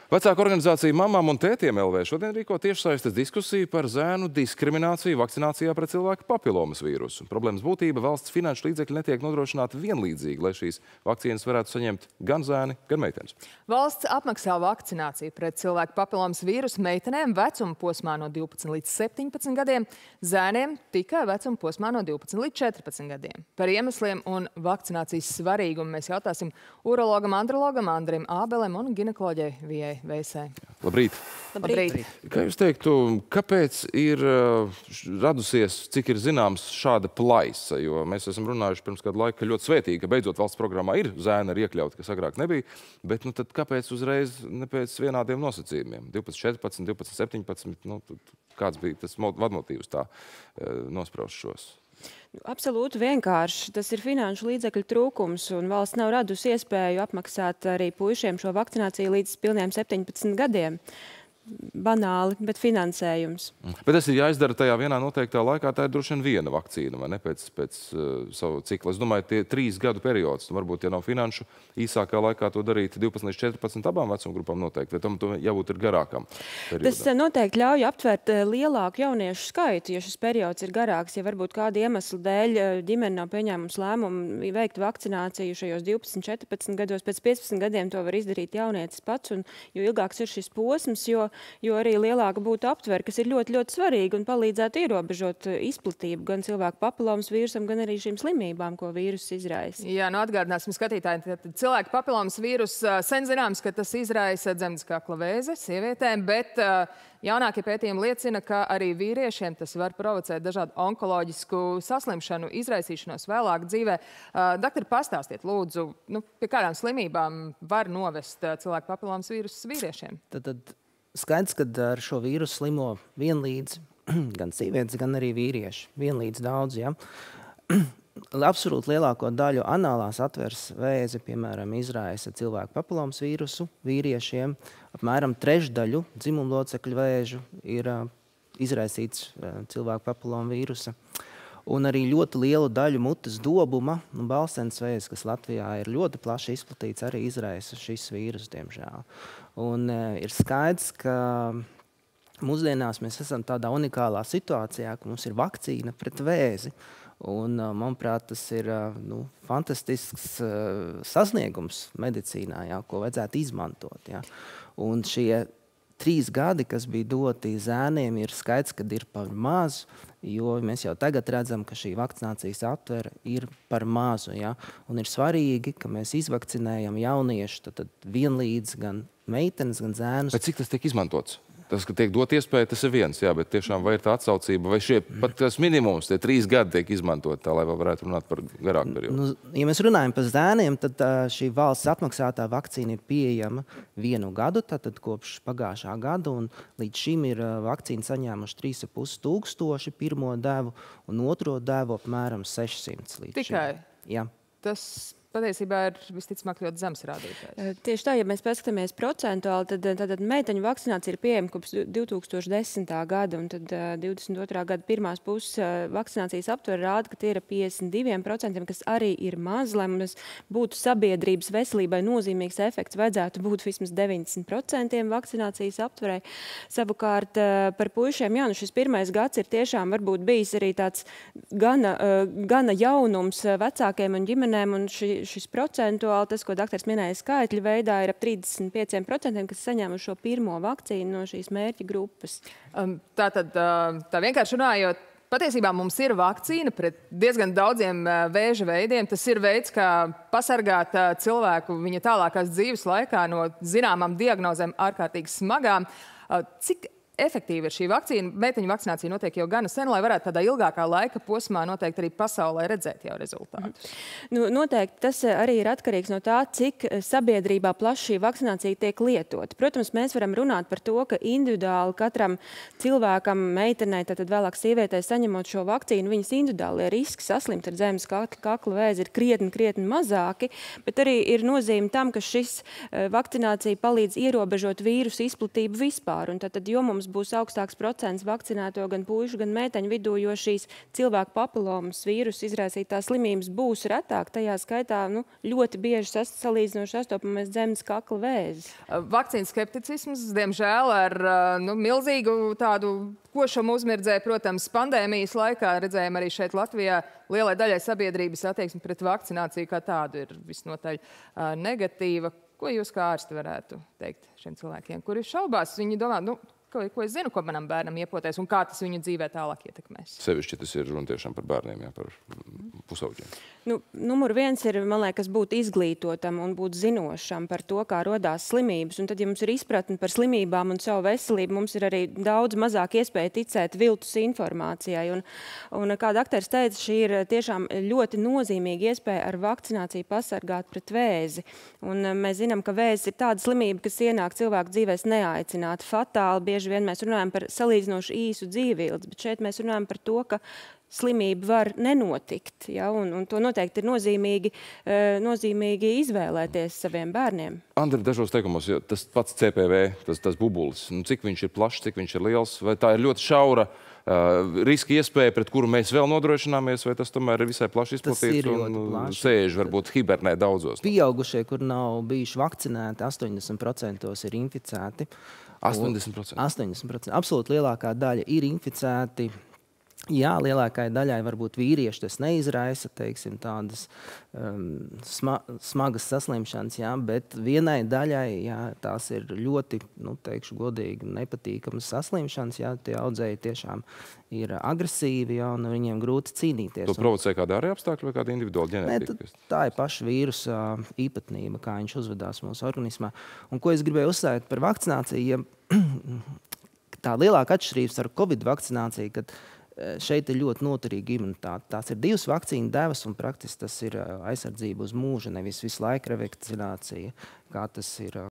Vecāku organizācija Mamām un Tētiem LV šodien rīko tiešsaistes diskusiju par zēnu diskrimināciju vakcinācijā pret cilvēku papilomas vīrusu. Problēmas būtība - valsts finanšu līdzekļi netiek nodrošināti vienlīdzīgi, lai šīs vakcīnas varētu saņemt gan zēni, gan meitenes. Valsts apmaksā vakcināciju pret cilvēku papilomas vīrusu meitenēm vecuma posmā no 12 līdz 17 gadiem, zēniem tikai vecuma posmā no 12 līdz 14 gadiem. Par iemesliem un vakcinācijas svarīgumu mēs jautāsim urologam, andrologam Andrim Ābelim un ginekoloģei Vijai Veisai. Labrīt! Labrīt! Kā jūs teiktu, kāpēc ir radusies, cik ir zināms, šāda plaisa? Jo mēs esam runājuši pirms kādu laiku, ka ļoti svētīgi, ka beidzot valsts programmā ir zēni ar iekļauti, kas agrāk nebija. Bet nu, tad kāpēc uzreiz ne pēc vienādiem nosacījumiem? 12, 14, 12, 17. Nu, kāds bija tas vadmotīvs tā nospraust šos? Absolūti vienkārši. Tas ir finanšu līdzekļu trūkums, un valsts nav radusi iespēju apmaksāt arī puišiem šo vakcināciju līdz pilniem 17 gadiem. Banāli, bet finansējums. Bet tas ir jāizdara tajā vienā noteiktā laikā, tā ir droši vien viena vakcīna, vai ne, pēc savu ciklu. Es domāju, tie 3 gadu periods, varbūt, ja nav finanšu, īsākā laikā to darīt 12 līdz 14 abām vecumgrupām noteikti, vai tam jābūt ir garākam periodam? Tas noteikti ļauj aptvert lielāku jauniešu skaitu, ja šis periods ir garāks, ja varbūt kāda iemesla dēļ ģimene nav pieņēmusi lēmumu veikt vakcināciju šajos 12, 14 gados, pēc 15 gadiem to var izdarīt jaunietis pats, un jo ilgāks ir šis posms, jo arī lielāka būtu aptver, kas ir ļoti, ļoti svarīgi un palīdzētu ierobežot izplatību gan cilvēku papilomas vīrusam, gan arī šīm slimībām, ko vīrus izraisa. Jā, nu atgādināsim skatītāji, cilvēku papilomas vīrus sen zināms, ka tas izraisa dzemdes kakla vēzi sievietēm, bet jaunākie pētījumi liecina, ka arī vīriešiem tas var provocēt dažādu onkoloģisku saslimšanu, izraisīšanos vēlāk dzīvē. Doktori, pastāstiet, lūdzu, pie kādām slimībām var novest cilvēku papilomas vīrusus vīriešiem? Skaidrs, ka ar šo vīrusu slimo vienlīdz gan sievietes, gan arī vīrieši. Vienlīdz daudz, ja. Absolūti lielāko daļu anālās atveres vēzi, piemēram, izraisa cilvēku papilomas vīrusu vīriešiem. Apmēram trešdaļu dzimumlocekļu vēžu ir izraisīts cilvēku papiloma vīrusa. Un arī ļoti lielu daļu mutes dobuma, balsenes vēzis, kas Latvijā ir ļoti plaši izplatīts, arī izraisa šis vīrus, diemžēl. Un ir skaidrs, ka mūsdienās mēs esam tādā unikālā situācijā, ka mums ir vakcīna pret vēzi. Un, manuprāt, tas ir fantastisks sasniegums medicīnā, ko vajadzētu izmantot. Ja. Un šie 3 gadi, kas bija doti zēniem, ir skaidrs, ka ir par mazu, jo mēs jau tagad redzam, ka šī vakcinācijas aptvere ir par mazu. Ja? Un ir svarīgi, ka mēs izvakcinējam jauniešu tad vienlīdz gan meitenes, gan zēnus. Bet cik tas tiek izmantots? Tas, ka tiek dot iespēja, tas ir viens, jā, bet tiešām vai ir tā atsaucība, vai šie pat tas minimums, tie 3 gadi tiek izmantot tā, lai vēl varētu runāt par garāku periodu? Ja mēs runājam par zēniem, tad šī valsts apmaksātā vakcīna ir pieejama 1 gadu, tad kopš pagājušā gada, un līdz šim ir vakcīna saņēmuši 3,5 tūkstoši pirmo devu, un otro devu apmēram 600 līdz šim. Tikai? Jā. Tas patiesībā ir visticamāk ļoti zems rādītājs. Tieši tā, ja mēs paskatāmies procentuāli, tad meiteņu vakcinācija ir pieejama kopš 2010. gada, un tad 22. gada pirmās puses vakcinācijas aptvere rāda, ka tie ir 52%, kas arī ir maz, lai mums būtu sabiedrības veselībai nozīmīgs efekts, vajadzētu būt vismaz 90% vakcinācijas aptverei. Savukārt par puišiem, jā, šis pirmais gads ir tiešām varbūt bijis arī tāds gana jaunums vecākiem un ģimenēm, un šis procentuāli, tas, ko doktors minēja skaitļu veidā, ir ap 35%, kas saņēmuši šo pirmo vakcīnu no šīs mērķa grupas. Tātad, tā vienkārši runājot, patiesībā mums ir vakcīna pret diezgan daudziem vēža veidiem. Tas ir veids, kā pasargāt cilvēku viņa tālākās dzīves laikā no zināmām diagnozēm ārkārtīgi smagām. Cik efektīva ir šī vakcīna? Meiteņu vakcinācija notiek jau gana sen, lai varētu tādā ilgākā laika posmā noteikti arī pasaulē redzēt jau rezultātus. Noteikti tas arī ir atkarīgs no tā, cik sabiedrībā plaši šī vakcinācija tiek lietota. Protams, mēs varam runāt par to, ka individuāli katram cilvēkam, meitenei, tad vēlāk sievietei saņemot šo vakcīnu, viņas individuālie riski saslimt ar dzemdes kakla vēzi ir krietni mazāki, bet arī ir nozīme tam, ka šis vakcinācija palīdz ierobežot vīrusu izplatību vispār. Un tad, jo mums mums būs augstāks procents vakcinēto gan puišu, gan meiteņu vidū, jo šīs cilvēku papilomas vīrusu izraisītās slimības būs retāk. Tajā skaitā ļoti bieži salīdzinoši sastopamies dzemdes kakla vēzis. Vakcīnas skepticisms, diemžēl, ar milzīgu tādu košumu uzmirdzēja, protams, pandēmijas laikā. Redzējām arī šeit Latvijā lielai daļai sabiedrības attieksme pret vakcināciju kā tādu ir visnotaļ negatīva. Ko jūs kā ārsti varētu teikt šiem cilvēkiem, kuri šaubās? Viņi domā, ko es zinu, ko manam bērnam iepotēs un kā tas viņu dzīvē tālāk ietekmēs? Sevišķi tas ir runa tiešām par bērniem, par pusauģiem. Numur viens ir, man liekas, būt izglītotam un būt zinošam par to, kā rodās slimības. Un tad, ja mums ir izpratne par slimībām un savu veselību, mums ir arī daudz mazāk iespēja ticēt viltus informācijai. Un kā dakteris teica, šī ir tiešām ļoti nozīmīga iespēja ar vakcināciju pasargāt pret vēzi. Un mēs zinām, ka vēzis ir tāda slimība, kas ienāk cilvēku dzīvēs neaicināti, fatāli. Bieži vien mēs runājam par salīdzinoši īsu dzīvību, bet šeit mēs runājam par to, ka slimība var nenotikt, ja, un to noteikti ir nozīmīgi izvēlēties saviem bērniem. Andri, dažos teikumos, tas pats CPV, tas bubulis, cik viņš ir plašs, cik viņš ir liels, vai tā ir ļoti šaura riska iespēja, pret kuru mēs vēl nodrošināmies, vai tas tomēr ir visai plaši izplatīts un sēž, varbūt hibernē daudzos? Pieaugušie, kur nav bijuši vakcinēti, 80% ir inficēti. 80%? 80%. Absolūti lielākā daļa ir inficēti. Jā, lielākai daļai varbūt vīrieši tas neizraisa, teiksim, tādas smagas saslimšanas, jā, bet vienai daļai, jā, tās ir ļoti, teikšu godīgi, nepatīkamas saslimšanas, jā, tie audzēji tiešām ir agresīvi, jā, un viņiem grūti cīnīties. To provocē kāda ārēja apstākļa vai kāda individuāla ģenētika? Tā ir paša vīrusa īpatnība, kā viņš uzvedās mūsu organismā. Un ko es gribēju uzsvērt par vakcināciju, tā lielāka atšķirības ar Covid vakcināciju, kad šeit ir ļoti noturīga imunitāte. Tās ir divas vakcīnu devas, un praktiski tas ir aizsardzība uz mūžu, nevis visu laiku revakcinācija, kā tas ir